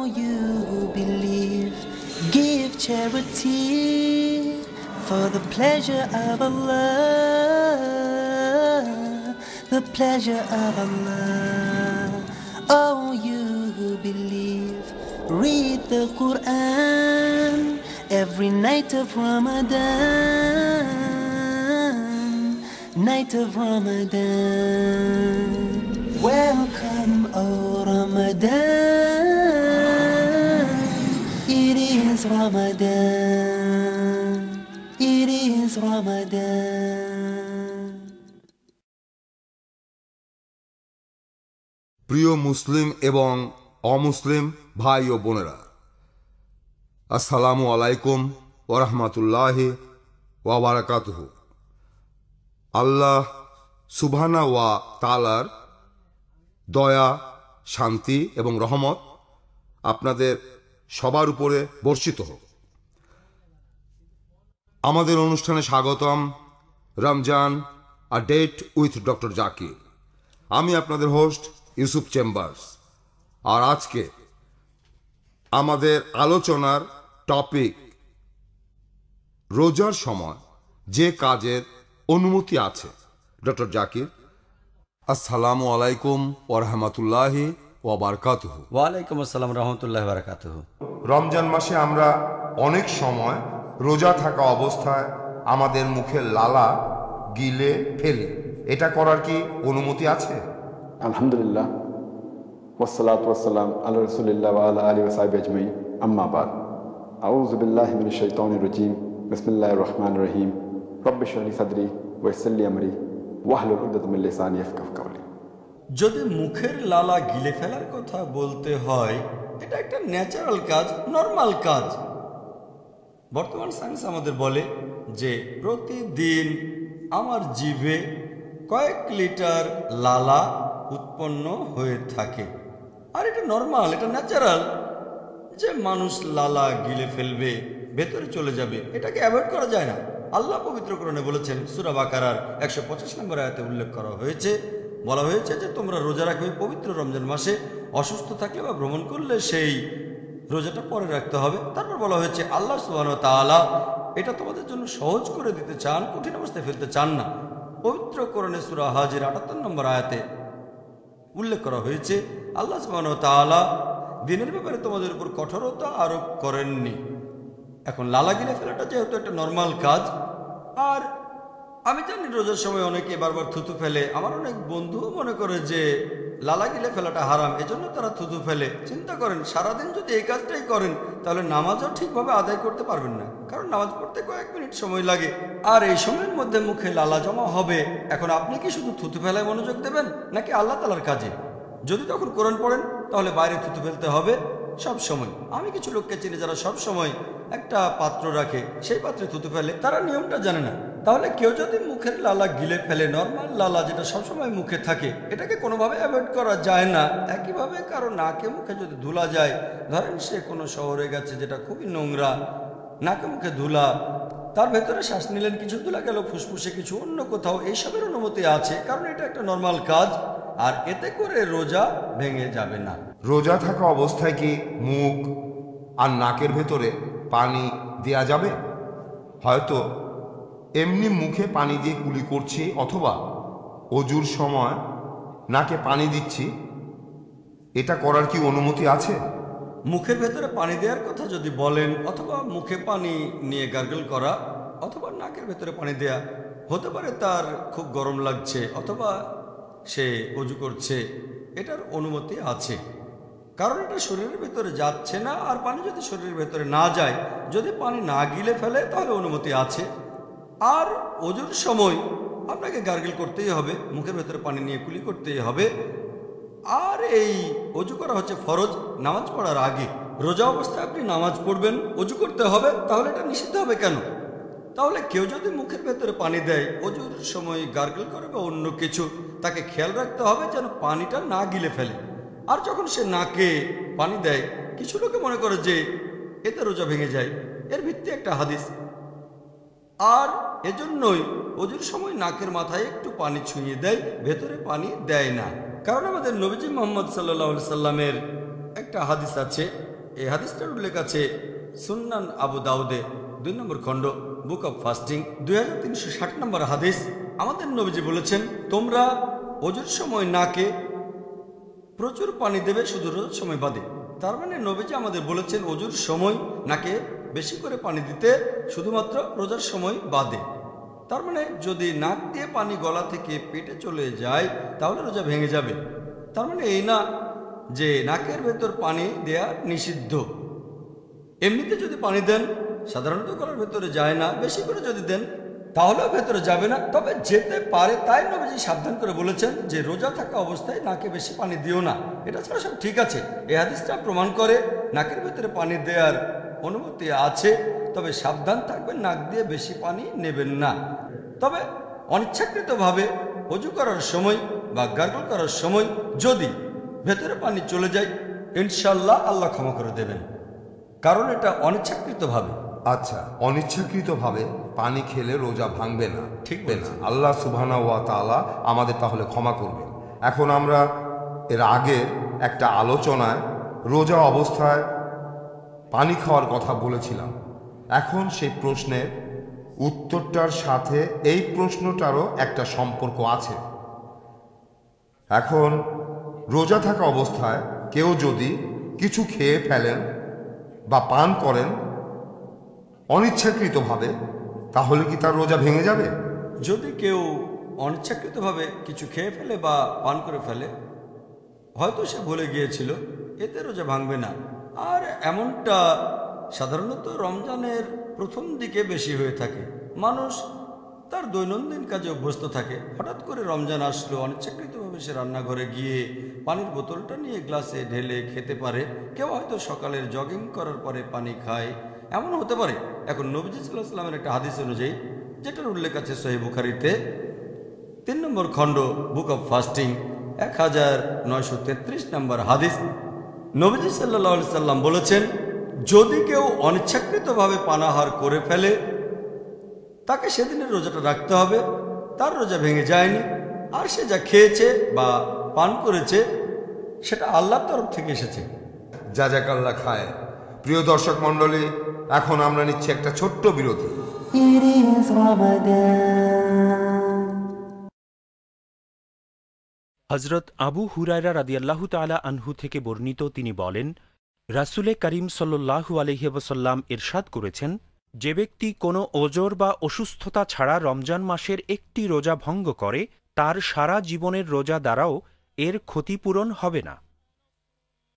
you who believe, give charity for the pleasure of Allah, the pleasure of Allah. Oh, you who believe, read the Quran every night of Ramadan, night of Ramadan. Welcome, O Ramadan. It is Ramadan. It is Ramadan. প্রিয় মুসলিম এবং অমুসলিম ভাই ও বোনেরা, আসসালামু আলাইকুম ওয়া রাহমাতুল্লাহি ওয়া বারাকাতুহু। আল্লাহ সুবহানাহু ওয়া তাআলার দয়া, শান্তি এবং রহমত আপনাদের সবার উপরে বর্ষিত হোক। আমাদের অনুষ্ঠানে স্বাগতম। Ramzan a date with doctor Zakir. আমি আপনাদের হোস্ট ইউসুফ চেম্বার্স। আর আজকে আমাদের আলোচনার টপিক রোজার সময় যে কাজের অনুমতি আছে। ডক্টর জাকির, আসসালামু আলাইকুম ওয়া রাহমাতুল্লাহি ওয়া বারাকাতুহু। ওয়ালাইকুম আসসালাম রহমতুল্লাহি ওয়া বারাকাতুহু। রমজান মাসে আমরা অনেক সময় রোজা থাকা অবস্থায় আমাদের মুখের লালা গিলে ফেলি। এটা করার কি অনুমতি আছে? আলহামদুলিল্লাহ, ওয়াসসালাতু ওয়াসসালাম আলা রাসূলিল্লাহ ওয়া আলা আলিহি ওয়া সাহবিহি আজমাইন, আম্মা বাদ। আউযু বিল্লাহি মিনাশ শাইতানির রাজীম। বিসমিল্লাহির রহমানির রহিম। রব্বি ইশরাহ লি সাদরি ওয়া ইয়াসসির লি আমরি ওয়াহলুল উকদাতাম মিন লিসানি ইয়াফকাহু কাওলি। যদি মুখের লালা গিলে ফেলার কথা বলতে হয়, এটা একটা ন্যাচারাল কাজ, নর্মাল কাজ। বর্তমান সায়েন্স আমাদের বলে যে প্রতিদিন আমার জিভে কয়েক লিটার লালা উৎপন্ন হয়ে থাকে। আর এটা নর্মাল, এটা ন্যাচারাল যে মানুষ লালা গিলে ফেলবে, ভেতরে চলে যাবে, এটাকে অ্যাভয়েড করা যায় না। আল্লাহ পবিত্র কোরআনে বলেছেন, সূরা বাকারার 125 নম্বর আয়াতে উল্লেখ করা হয়েছে, বলা হয়েছে যে তোমরা রোজা রাখবে পবিত্র রমজান মাসে। অসুস্থ থাকলে বা ভ্রমণ করলে সেই রোজাটা পরে রাখতে হবে। তারপর বলা হয়েছে আল্লাহ সুবহানাহু ওয়া তাআলা এটা তোমাদের জন্য সহজ করে দিতে চান, কঠিন অবস্থায় ফেলতে চান না। পবিত্র কোরআনে সূরা হাজের 78 নম্বর আয়াতে উল্লেখ করা হয়েছে আল্লাহ সুবহানাহু ওয়া তাআলা দিনের ব্যাপারে তোমাদের উপর কঠোরতা আরোপ করেননি। এখন লালা গিলে ফেলাটা যেহেতু একটা নর্মাল কাজ, আর আমি জানি রোজার সময় অনেকে বারবার থুতু ফেলে। আমার অনেক বন্ধুও মনে করে যে লালা গিলে ফেলাটা হারাম, এজন্য তারা থুতু ফেলে। চিন্তা করেন, সারাদিন যদি এই কাজটাই করেন তাহলে নামাজও ঠিকভাবে আদায় করতে পারবেন না, কারণ নামাজ পড়তে কয়েক মিনিট সময় লাগে, আর এই সময়ের মধ্যে মুখে লালা জমা হবে। এখন আপনি কি শুধু থুতু ফেলায় মনোযোগ দেবেন নাকি আল্লাহ তাআলার কাজে? যদি তখন কোরআন পড়েন তাহলে বাইরে থুতু ফেলতে হবে সব সময়। আমি কিছু লোককে চিনি যারা সব সময় একটা পাত্র রাখে, সেই পাত্রে থুতু ফেলে, তারা নিয়মটা জানে না। তাহলে কেউ যদি মুখের লালা গিলে ফেলে, নর্মাল লালা যেটা সবসময় মুখে থাকে, এটাকে কোনোভাবে অ্যাভয়েড করা যায় না। একইভাবে কারো নাকে মুখে যদি ধুলা যায়, ধরেন সে কোনো শহরে গেছে যেটা খুবই নোংরা, নাকে মুখে ধুলা, তার ভেতরে শ্বাস নিলেন, কিছু ধুলা গেল ফুসফুসে, কিছু অন্য কোথাও, এইসবের অনুমতি আছে, কারণ এটা একটা নর্মাল কাজ, আর এতে করে রোজা ভেঙে যাবে না। রোজা থাকা অবস্থায় কি মুখ আর নাকের ভেতরে পানি দেয়া যাবে? হয়তো এমনি মুখে পানি দিয়ে কুলি করছি, অথবা অজুর সময় নাকে পানি দিচ্ছি, এটা করার কি অনুমতি আছে? মুখের ভেতরে পানি দেওয়ার কথা যদি বলেন, অথবা মুখে পানি নিয়ে গার্গল করা, অথবা নাকের ভেতরে পানি দেয়া, হতে পারে তার খুব গরম লাগছে অথবা সে অজু করছে, এটার অনুমতি আছে, কারণ এটা শরীরের ভেতরে যাচ্ছে না। আর পানি যদি শরীরের ভেতরে না যায়, যদি পানি না গিলে ফেলে, তাহলে অনুমতি আছে। আর অজুর সময় আপনাকে গার্গল করতেই হবে, মুখের ভেতরে পানি নিয়ে কুলি করতেই হবে। আর এই অজু করা হচ্ছে ফরজ, নামাজ পড়ার আগে। রোজা অবস্থায় আপনি নামাজ পড়বেন, অজু করতে হবে, তাহলে এটা নিষিদ্ধ হবে কেন? তাহলে কেউ যদি মুখের ভেতরে পানি দেয়, অজুর সময় গার্গল করে বা অন্য কিছু, তাকে খেয়াল রাখতে হবে যেন পানিটা না গিলে ফেলে। আর যখন সে নাকে পানি দেয়, কিছু লোকে মনে করে যে এতে রোজা ভেঙে যায়, এর ভিত্তি একটা হাদিস। আর এজন্যই অজুর সময় নাকের মাথায় একটু পানি ছুঁয়ে দেয়, ভেতরে পানি দেয় না। কারণ আমাদের নবীজি মুহাম্মদ সাল্লাল্লাহু আলাইহি সাল্লামের একটা হাদিস আছে, এই হাদিসটার উল্লেখ আছে সুন্নান আবু দাউদে 2 নম্বর খণ্ড বুক অব ফাস্টিং 2360 নম্বর হাদিস। আমাদের নবীজি বলেছেন, তোমরা ওজুর সময় নাকে প্রচুর পানি দেবে, শুধু রোজার সময় বাদে। তার মানে নবীজি আমাদের বলেছেন ওজুর সময় নাকে বেশি করে পানি দিতে, শুধুমাত্র রোজার সময় বাদে। তার মানে যদি নাক দিয়ে পানি গলা থেকে পেটে চলে যায় তাহলে রোজা ভেঙে যাবে। তার মানে এই না যে নাকের ভেতর পানি দেয়া নিষিদ্ধ। এমনিতে যদি পানি দেন, সাধারণত গলার ভেতরে যায় না, বেশি করে যদি দেন তাহলেও ভেতরে যাবে না, তবে যেতে পারে। তাই নবীজি সাবধান করে বলেছেন যে রোজা থাকা অবস্থায় নাকে বেশি পানি দিও না। এটা ছাড়া সব ঠিক আছে। এই হাদিসটা প্রমাণ করে নাকের ভেতরে পানি দেওয়ার অনুমতি আছে, তবে সাবধান থাকবেন, নাক দিয়ে বেশি পানি নেবেন না। তবে অনিচ্ছাকৃতভাবে ওযু করার সময় বা গার্গল করার সময় যদি ভেতরে পানি চলে যায়, ইনশাল্লাহ আল্লাহ ক্ষমা করে দেবেন, কারণ এটা অনিচ্ছাকৃতভাবে। আচ্ছা, অনিচ্ছাকৃতভাবে পানি খেলে রোজা ভাঙবে না, ঠিক না? বলেছেন। আল্লাহ সুবহানাহু ওয়া তাআলা আমাদের তাহলে ক্ষমা করবেন। এখন আমরা এর আগে একটা আলোচনায় রোজা অবস্থায় পানি খাওয়ার কথা বলেছিলাম। এখন সেই প্রশ্নের উত্তরটার সাথে এই প্রশ্নটারও একটা সম্পর্ক আছে। এখন রোজা থাকা অবস্থায় কেউ যদি কিছু খেয়ে ফেলেন বা পান করেন অনিচ্ছাকৃতভাবে, তাহলে কি তার রোজা ভেঙে যাবে? যদি কেউ অনিচ্ছাকৃতভাবে কিছু খেয়ে ফেলে বা পান করে ফেলে, হয়তো সে ভুলে গিয়েছিল, এতে রোজা ভাঙবে না। আর এমনটা সাধারণত রমজানের প্রথম দিকে বেশি হয়ে থাকে। মানুষ তার দৈনন্দিন কাজে অভ্যস্ত থাকে, হঠাৎ করে রমজান আসলো, অনিচ্ছাকৃতভাবে সে রান্নাঘরে গিয়ে পানির বোতলটা নিয়ে গ্লাসে ঢেলে খেতে পারে। কেউ হয়তো সকালের জগিং করার পরে পানি খায়, এমন হতে পারে। এখন নবীজি সাল্লাল্লাহু আলাইহি ওয়াসাল্লামের একটা হাদিস অনুযায়ী, যেটার উল্লেখ আছে সহিহ বুখারীতে 3 নম্বর খণ্ড বুক অব ফাস্টিং 1933 নম্বর হাদিস, নবীজি সাল্লাল্লাহু আলাইহি সাল্লাম বলেছেন, যদি কেউ অনিচ্ছাকৃতভাবে পানাহার করে ফেলে তাকে সেদিনের রোজাটা রাখতে হবে, তার রোজা ভেঙে যায়নি। আর সে যা খেয়েছে বা পান করেছে সেটা আল্লাহর তরফ থেকে এসেছে। জাযাকাল্লাহ খায়। প্রিয় দর্শক মণ্ডলী, এখন আমরা নিচ্ছি একটা ছোট্ট বিরতি। It is Ramadan. হযরত আবু হুরায়রা রাদিয়াল্লাহু তাআলা আনহু থেকে বর্ণিত, তিনি বলেন, রাসূলে করিম সাল্লাল্লাহু আলাইহি ওয়াসাল্লাম ইরশাদ করেছেন, যে ব্যক্তি কোনো ওজর বা অসুস্থতা ছাড়া রমজান মাসের একটি রোজা ভঙ্গ করে, তার সারা জীবনের রোজা দ্বারাও এর ক্ষতিপূরণ হবে না।